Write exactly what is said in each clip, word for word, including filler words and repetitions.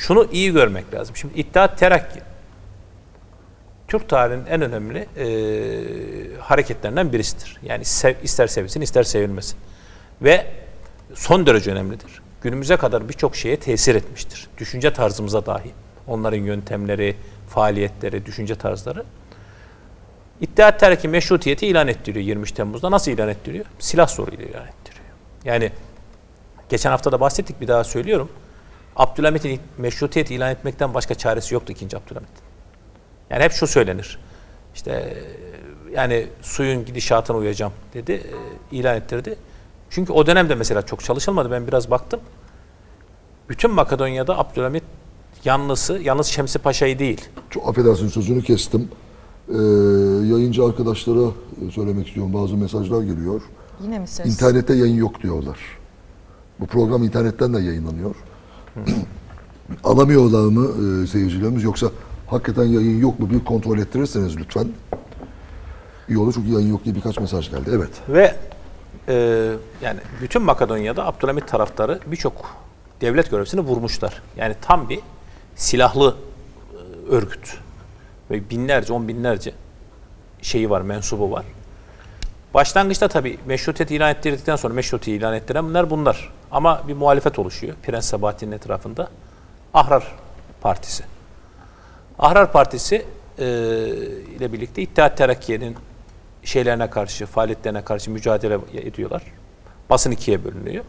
şunu iyi görmek lazım. Şimdi İttihat Terakki Türk tarihinin en önemli e, hareketlerinden birisidir. Yani sev, ister sevilsin ister sevilmesin. Ve son derece önemlidir. Günümüze kadar birçok şeye tesir etmiştir. Düşünce tarzımıza dahi. Onların yöntemleri, faaliyetleri, düşünce tarzları. İttihat Terakki meşrutiyeti ilan ettiriyor yirmi üç Temmuz'da. Nasıl ilan ettiriyor? Silah zoruyla ilan ettiriyor. Yani geçen hafta da bahsettik, bir daha söylüyorum. Abdülhamit'in meşrutiyeti ilan etmekten başka çaresi yoktu ikinci Abdülhamit'in. Yani hep şu söylenir. İşte yani suyun gidişatına uyacağım dedi, ilan ettirdi. Çünkü o dönemde mesela çok çalışılmadı. Ben biraz baktım. Bütün Makedonya'da Abdülhamit yanlısı, yalnız Şemsi Paşa'yı değil. Çok affedersin, sözünü kestim. Ee, yayıncı arkadaşlara söylemek istiyorum. Bazı mesajlar geliyor. Yine mi ses? İnternette yayın yok diyorlar. Bu program internetten de yayınlanıyor. Alamıyorlar mı e, seyircilerimiz, yoksa hakikaten yayın yok mu bir kontrol ettirirseniz lütfen. İyi olur, çünkü yayın yok diye birkaç mesaj geldi. Evet. Ve e, yani bütün Makedonya'da Abdülhamit taraftarı birçok devlet görevlisini vurmuşlar. Yani tam bir silahlı e, örgüt. Ve binlerce, on binlerce şeyi var, mensubu var. Başlangıçta tabii meşrutiyet ilan ettirdikten sonra meşrutiyeti ilan ettiren bunlar bunlar. Ama bir muhalefet oluşuyor Prens Sabahattin'in etrafında. Ahrar Partisi. Ahrar Partisi e, ile birlikte İttihat Terakki'nin şeylerine karşı, faaliyetlerine karşı mücadele ediyorlar. Basın ikiye bölünüyor.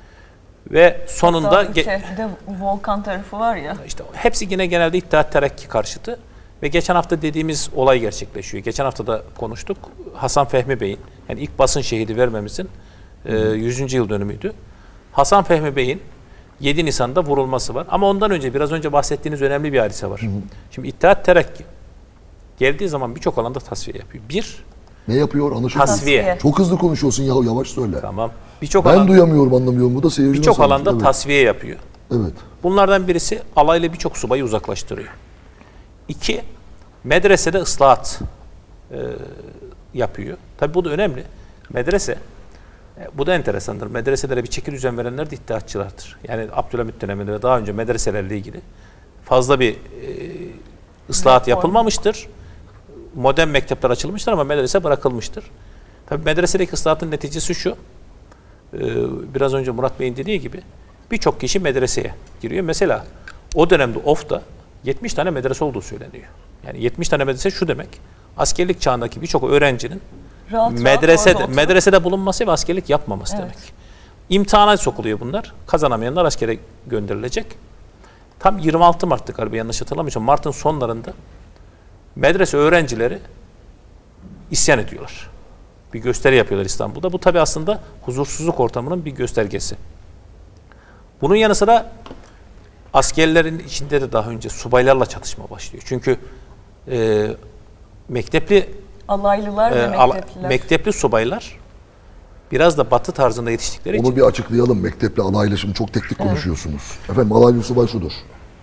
Ve sonunda... Hatta şefde Volkan tarafı var ya. İşte hepsi yine genelde İttihat Terakki karşıtı. Ve geçen hafta dediğimiz olay gerçekleşiyor. Geçen hafta da konuştuk. Hasan Fehmi Bey'in, yani ilk basın şehidi vermemizin e, yüzüncü yıl dönümüydü. Hasan Fehmi Bey'in yedi Nisan'da vurulması var. Ama ondan önce, biraz önce bahsettiğiniz önemli bir hadise var. Hı hı. Şimdi İttihat Terakki geldiği zaman birçok alanda tasfiye yapıyor. Bir, ne yapıyor? Anlaşılmıyor. Tasfiye. Çok hızlı konuşuyorsun ya, yavaş söyle. Tamam. Birçok ben alanda, duyamıyorum, anlamıyorum. Bu da seyirci. Birçok alanda evet. tasfiye yapıyor. Evet. Bunlardan birisi alayla birçok subayı uzaklaştırıyor. İki, medresede ıslahat e, yapıyor. Tabii bu da önemli. Medrese, e, bu da enteresandır. Medreselere bir çeki düzen verenler de iddiatçılardır. Yani Abdülhamit döneminde ve daha önce medreselerle ilgili fazla bir e, ıslahat yapılmamıştır. Modern mektepler açılmıştır ama medrese bırakılmıştır. Tabii medresedeki ıslahatın neticesi şu, e, biraz önce Murat Bey'in dediği gibi birçok kişi medreseye giriyor. Mesela o dönemde Of'ta yetmiş tane medrese olduğu söyleniyor. Yani yetmiş tane medrese şu demek, askerlik çağındaki birçok öğrencinin rahat medresede, rahat medresede bulunması ve askerlik yapmaması evet. demek. İmtihana sokuluyor bunlar. Kazanamayanlar askere gönderilecek. Tam yirmi altı Mart'tı galiba, yanlış hatırlamıyorsam. Mart'ın sonlarında medrese öğrencileri isyan ediyorlar. Bir gösteri yapıyorlar İstanbul'da. Bu tabii aslında huzursuzluk ortamının bir göstergesi. Bunun yanı sıra askerlerin içinde de daha önce subaylarla çatışma başlıyor. Çünkü e, mektepli alaylılar e, ve mektepliler. Mektepli subaylar biraz da Batı tarzında yetiştikleri Onu için. bir açıklayalım. Mektepli, alaylı, şimdi çok teknik evet. konuşuyorsunuz. Efendim, alaylı subay şudur.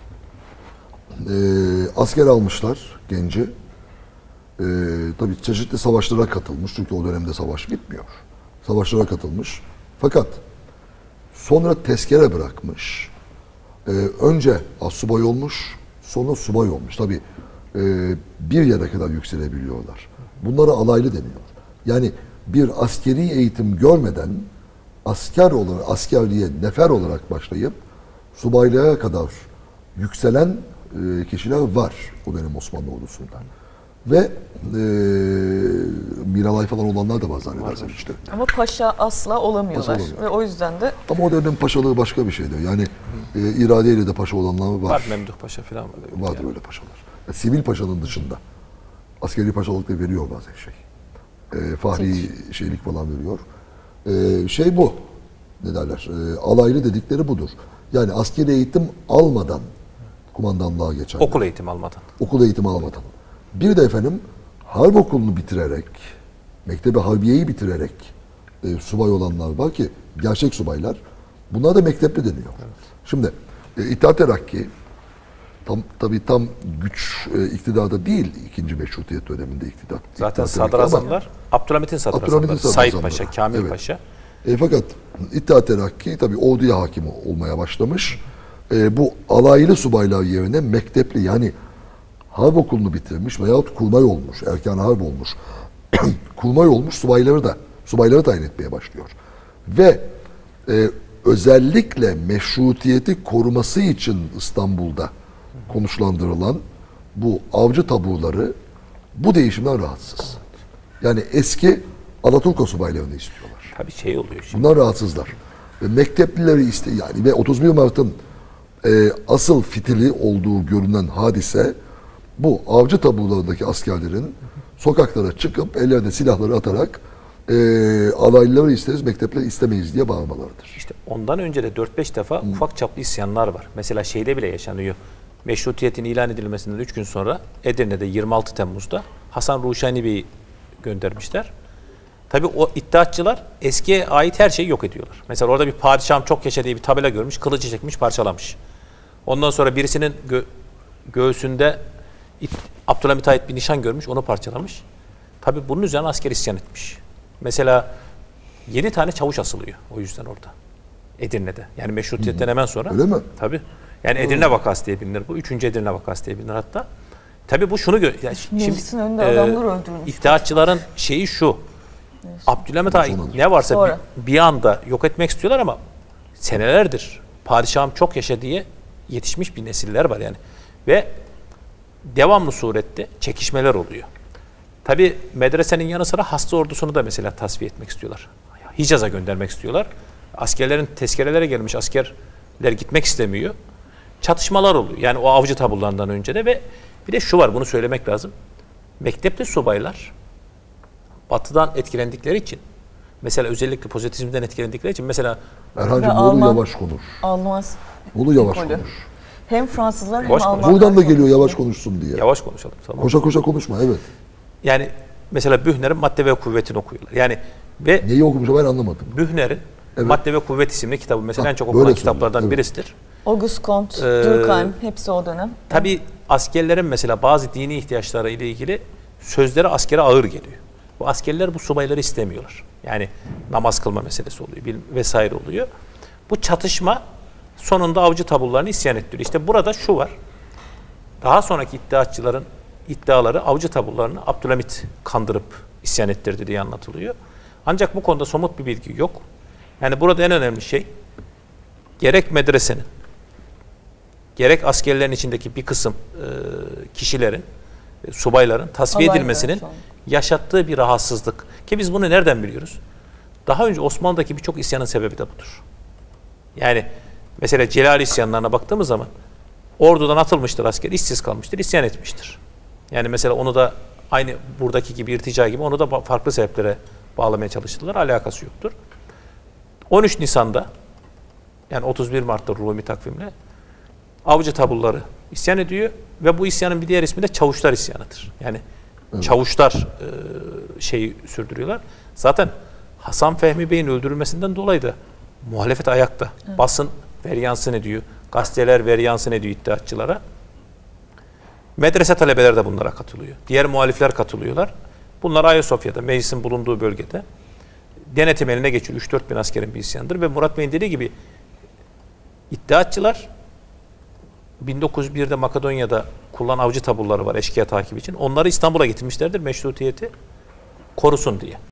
E, asker almışlar genci. E, tabii çeşitli savaşlara katılmış. Çünkü o dönemde savaş bitmiyor. Savaşlara katılmış. Fakat sonra tezkere bırakmış. Ee, önce assubay olmuş, sonra subay olmuş. Tabii e, bir yere kadar yükselebiliyorlar. Bunlara alaylı deniyor. Yani bir askeri eğitim görmeden asker olarak, askerliğe nefer olarak başlayıp subaylığa kadar yükselen e, kişiler var o dönem Osmanlı ordusundan. Ve e, Miralay falan olanlar da var zannedersem işte. Ama paşa asla olamıyorlar. Paşa ve o yüzden de... Ama o dönem paşalığı başka bir şeydi. Yani e, iradeyle de paşa olanlar var. Var, Memduh Paşa falan var. Vardır yani. Öyle paşalar. Yani, sivil paşanın dışında. Askeri paşalık da veriyor bazen şey. E, fahri Tek. şeylik falan veriyor. E, şey bu. Ne derler? E, alaylı dedikleri budur. Yani askeri eğitim almadan kumandanlığa geçer. Okul eğitimi almadan. Okul eğitimi almadan. Bir de efendim harp okulunu bitirerek, mektebi harbiyeyi bitirerek e, subay olanlar var ki gerçek subaylar. Bunlar da mektepli deniyor. Evet. Şimdi e, İttihat Terakki tam tabii tam güç e, iktidarda değil, ikinci Meşrutiyet döneminde iktidar. Zaten sadrazamlar Abdülhamit'in sadrazamları. Said Paşa, Kamil evet. Paşa. E, fakat İttihat Terakki tabii orduya hakim olmaya başlamış. e, bu alaylı subaylar yerine mektepli yani harp okulunu bitirmiş veyahut kurmay olmuş, erken harp olmuş, kurmay olmuş subayları da subayları tayin etmeye başlıyor. Ve e, özellikle meşrutiyeti koruması için İstanbul'da konuşlandırılan bu avcı taburları bu değişimden rahatsız. Yani eski Alaturka subaylarını istiyorlar. Tabii şey oluyor şimdi. Bunlar rahatsızlar. Ve mekteplileri iste yani ve otuz bir Mart'ın e, asıl fitili olduğu görünen hadise bu avcı taburlarındaki askerlerin sokaklara çıkıp ellerine silahları atarak e, alaylıları isteriz, mektepleri istemeyiz diye bağırmalarıdır. İşte ondan önce de dört beş defa ufak çaplı isyanlar var. Mesela şeyde bile yaşanıyor. Meşrutiyetin ilan edilmesinden üç gün sonra Edirne'de yirmi altı Temmuz'da Hasan Ruşani Bey'i göndermişler. Tabii o iddiatçılar eskiye ait her şeyi yok ediyorlar. Mesela orada bir padişahım çok yaşa diye bir tabela görmüş, kılıcı çekmiş, parçalamış. Ondan sonra birisinin gö göğsünde it, Abdülhamit ait bir nişan görmüş, onu parçalamış. Tabii bunun üzerine asker isyan etmiş. Mesela yedi tane çavuş asılıyor o yüzden orada. Edirne'de. Yani meşrutiyetten hemen sonra. Öyle mi? Tabii. Yani Edirne vakası diye bilinir bu. Üçüncü Edirne vakası diye bilinir hatta. Tabii bu şunu gör. Yani Meclisin önünde adamlar öldürülmüş. İddiatçıların şeyi şu. Abdülhamit ait ne varsa Sonra. bir, bir anda yok etmek istiyorlar ama senelerdir padişahım çok yaşa diye yetişmiş bir nesiller var yani. Ve devamlı surette çekişmeler oluyor. Tabii medresenin yanı sıra hasta ordusunu da mesela tasfiye etmek istiyorlar. Hicaz'a göndermek istiyorlar. Askerlerin tezkerelere gelmiş askerler gitmek istemiyor. Çatışmalar oluyor. Yani o avcı taburlarından önce de ve bir de şu var, bunu söylemek lazım. Mektepli subaylar Batı'dan etkilendikleri için, mesela özellikle pozitivizmden etkilendikleri için mesela Erhan'cığım Ve Bolu Alman- yavaş konuş. Alman Bolu yavaş ekolü. konuş. Hem Fransızlar hem Yavaş konuş. Almanlar. Buradan da geliyor konuşuyor. yavaş konuşsun diye. yavaş konuşalım, tamam. Koşa koşa konuşma, evet. Yani mesela Bühner'in Madde ve Kuvvetini okuyorlar. Yani ve Neyi okumuş ben anlamadım. Bühner'in Evet. Madde ve Kuvvet isimli kitabı mesela Ha, en çok böyle okunan söylüyor, kitaplardan evet. birisidir. Auguste Comte, Ee, Durkheim hepsi o dönem. Tabii askerlerin mesela bazı dini ihtiyaçları ile ilgili sözleri askere ağır geliyor. Bu askerler bu subayları istemiyorlar. Yani namaz kılma meselesi oluyor bil- vesaire oluyor. Bu çatışma sonunda avcı taburlarını isyan ettiriyor. İşte burada şu var. Daha sonraki iddiatçıların iddiaları avcı taburlarını Abdülhamit kandırıp isyan ettirdi diye anlatılıyor. Ancak bu konuda somut bir bilgi yok. Yani burada en önemli şey gerek medresenin gerek askerlerin içindeki bir kısım e, kişilerin, e, subayların tasfiye Alaylar edilmesinin şu an. yaşattığı bir rahatsızlık. Ki biz bunu nereden biliyoruz? Daha önce Osmanlı'daki birçok isyanın sebebi de budur. Yani mesela Celal isyanlarına baktığımız zaman ordudan atılmıştır asker, işsiz kalmıştır, isyan etmiştir. Yani mesela onu da aynı buradaki gibi irtica gibi onu da ba- farklı sebeplere bağlamaya çalıştılar. Alakası yoktur. on üç Nisan'da yani otuz bir Mart'ta Rumi takvimle avcı taburları isyan ediyor ve bu isyanın bir diğer ismi de Çavuşlar isyanıdır. Yani Çavuşlar e, şeyi sürdürüyorlar. Zaten Hasan Fehmi Bey'in öldürülmesinden dolayı da muhalefet ayakta. Evet. Basın veryansın ediyor. Gazeteler veryansın ediyor iddiatçılara. Medrese talebeleri de bunlara katılıyor. Diğer muhalifler katılıyorlar. Bunlar Ayasofya'da, meclisin bulunduğu bölgede denetim eline geçiyor. üç dört bin askerin bir isyandır ve Murat Bey'in dediği gibi iddiatçılar bin dokuz yüz bir'de Makedonya'da kullanılan avcı taburları var eşkıya takip için. Onları İstanbul'a getirmişlerdir meşrutiyeti korusun diye.